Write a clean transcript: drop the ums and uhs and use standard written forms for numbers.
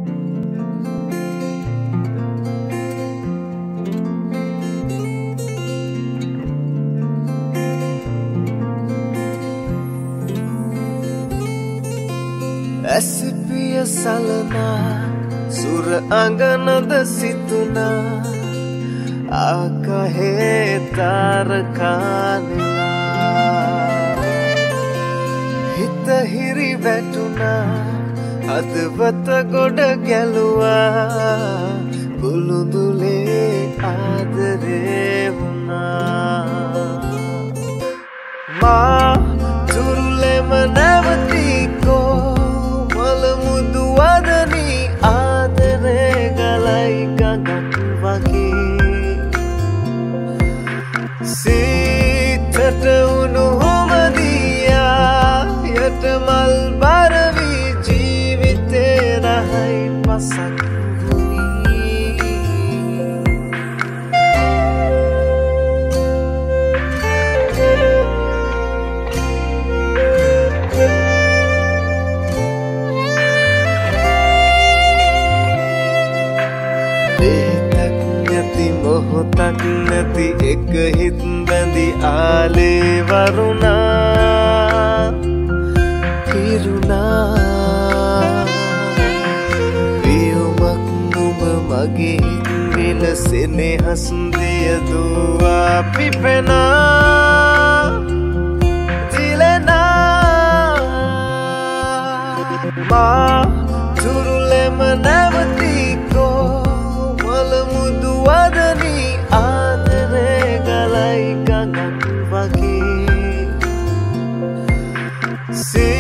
ඇසිපිය සලනා සුර අඟනද සිතුනා ආකහේ තාරකානෙලා හිත හිරි වැටුණා හදවත ගොඩ ගැලුවා බුලුඳුලේ ආදරේ වුණා මා තුරුලෙම නැවතිකෝ මුදු වදනී ආදරේ ගලයි ගඟක් වගේ සීතට උණු හොමදියා යට මල් බරවී ජීවිතේ රහයි පසක් මොහොතක් නැති එක හිත් බැඳි ආලේ වරුණා හිරුණා වියුමක් නුඹ මගේ හිත් විලසෙනෙහස් දිය දුවා පිපෙනා දිලෙනා මා තුරුලෙම නැවතිකෝ මුදු වදනී ආදරේ ගලයි ගඟක් වගේ